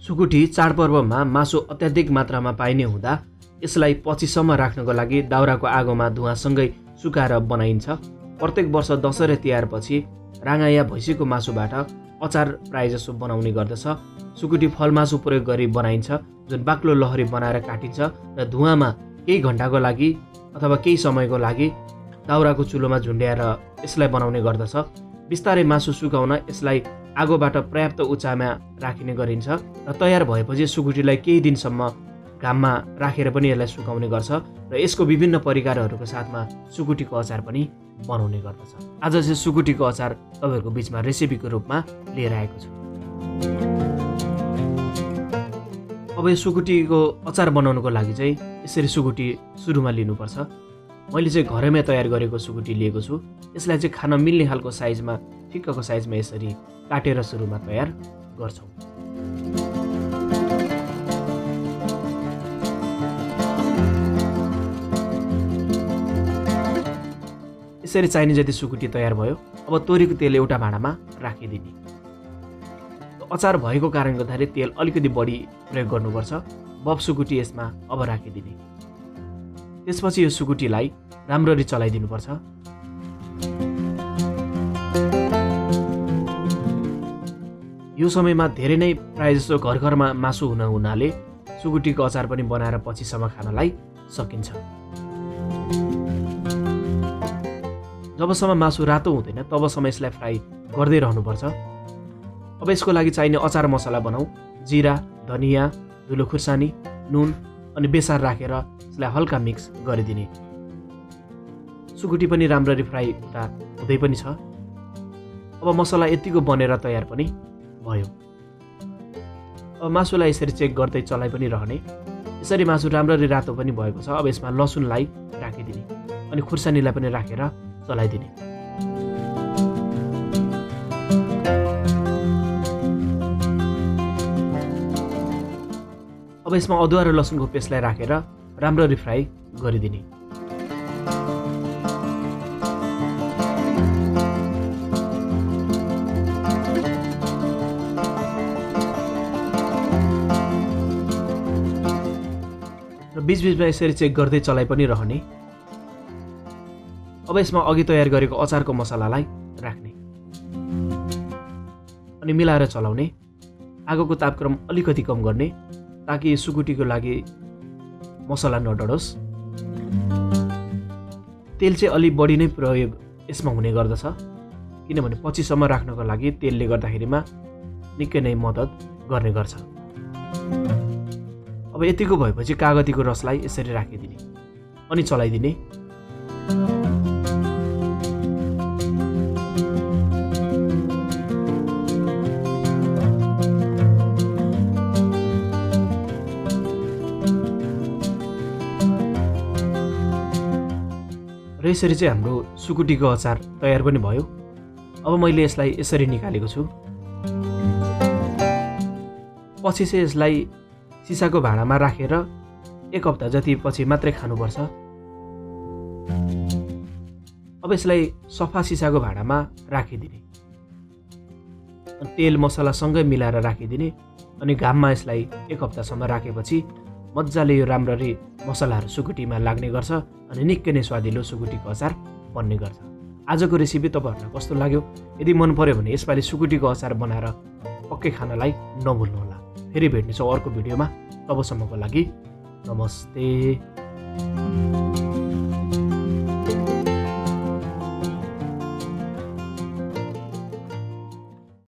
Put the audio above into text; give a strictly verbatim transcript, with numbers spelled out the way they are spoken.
सुकुटी चाडपर्वमा मासु अत्याधिक मात्रामा पाइने हुँदा यसलाई पछिसम्म राख्नको लागि दाउराको आगोमा धुवासँगै सुकाएर बनाइन्छ। प्रत्येक वर्ष दसैँ र तिहारपछि राँगा या भैँसीको मासुबाट अचार प्रायजसो बनाउने गर्दछ। सुकुटी फलमासु प्रयोग गरी बनाइन्छ, जुन बाक्लो लहरी बनाएर काटिन्छ र धुवामा केही घन्टाको लागि अथवा केही समयको लागि दाउराको चुलोमा झुन्ड्याएर यसलाई बनाउने गर्दछ। बिस्तारै मासु सुकाउन यसलाई आगोबाट पर्याप्त उचाइमा राखिने गरिन्छ र तयार भएपछि सुकुटीलाई केही दिनसम्म घाममा राखेर पनि यसलाई सुकाउने गर्छ र यसको विभिन्न परिकारहरूको साथमा सुकुटीको अचार पनि बनाउने गर्दछ। आज चाहिँ सुकुटीको अचार तपाईँहरूको बिचमा रेसिपीको रूपमा लिएर आएको छु। अब यो सुकुटीको अचार बनाउनुको लागि चाहिँ यसरी सुकुटी सुरुमा लिनुपर्छ। मैले चाहिँ घरैमा तयार गरेको सुकुटी लिएको छु। यसलाई चाहिँ खान मिल्ने खालको साइजमा ठिक्कको साइजमा यसरी काटेर सुरुमा तयार गर्छौँ। यसरी चाहिने जति सुकुटी तयार भयो। अब तोरीको तेल एउटा भाँडामा राखिदिने। अचार भएको कारणले गर्दाखेरि तेल अलिकति बढी प्रयोग गर्नुपर्छ। बब सुकुटी यसमा अब राखिदिने। त्यसपछि यो सुकुटीलाई राम्ररी चलाइदिनुपर्छ। यो समयमा धेरै नै प्रायजसो घर घरमा मासु हुन हुनाले सुकुटीको अचार पनि बनाएर पछिसम्म खानलाई सकिन्छ। जबसम्म मासु रातो हुँदैन तबसम्म यसलाई फ्राई गर्दै रहनुपर्छ। अब यसको लागि चाहिने अचार मसला बनाऊ। जिरा, धनियाँ, धुलो खुर्सानी, नुन अनि बेसार राखेर यसलाई हल्का मिक्स गरिदिने। सुकुटी पनि राम्ररी फ्राई हुँदा हुँदै पनि छ। अब मसला यतिको बनेर तयार पनि भयो। अब मासुलाई यसरी चेक गर्दै चलाइ पनि रहने। यसरी मासु राम्ररी रातो पनि भएको छ। अब यसमा लसुनलाई राखिदिने अनि खुर्सानीलाई पनि राखेर चलाइदिने। अब यसमा अदुवा र लसुनको पेस्टलाई राखेर राम्ररी फ्राई गरिदिने। र बीचबीचमा यसरी चेक गर्दै चलाइ पनि रहने। अब यसमा अघि तयार गरेको अचारको मसलालाई राख्ने अनि मिलाएर चलाउने। आगोको तापक्रम अलिकति कम गर्ने ताकि सुकुटीको लागि मसला नडढोस्। तेल चाहिँ अलि बढी नै प्रयोग यसमा हुने गर्दछ, किनभने पछिसम्म राख्नको लागि तेलले गर्दाखेरिमा निकै नै मद्दत गर्ने गर्छ। अब यतिको भएपछि कागतीको रसलाई यसरी राखिदिने अनि चलाइदिने। र यसरी चाहिँ हाम्रो सुकुटीको अचार तयार पनि भयो। अब मैले यसलाई यसरी निकालेको छु। पछि चाहिँ यसलाई सिसाको भाँडामा राखेर एक हप्ता जति पछि मात्रै खानुपर्छ। अब यसलाई सफा सिसाको भाँडामा राखिदिने। तेल मसलासँगै मिलाएर राखिदिने अनि घाममा यसलाई एक हप्तासम्म राखेपछि मजाले यो राम्ररी मसलाहरू सुकुटीमा लाग्ने गर्छ अनि निकै नै स्वादिलो सुकुटीको अचार बन्ने गर्छ। आजको रेसिपी तपाईँहरूलाई कस्तो लाग्यो? यदि मन पर्यो भने यसपालि सुकुटीको अचार बनाएर पक्कै खानलाई नभुल्नुहोला। फेरि भेट्नेछौँ अर्को भिडियोमा। तबसम्मको लागि नमस्ते।